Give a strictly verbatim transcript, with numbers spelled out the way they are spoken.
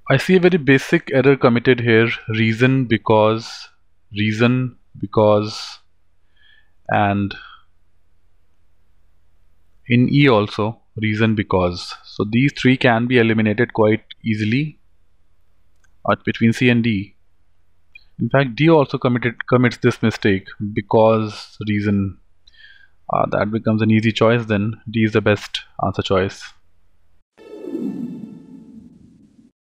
I see a very basic error committed here. Reason, because, reason, because, and in E also, reason, because. So these three can be eliminated quite easily uh, between C and D. In fact, D also committed commits this mistake, because, reason. Uh, that becomes an easy choice then. D is the best answer choice.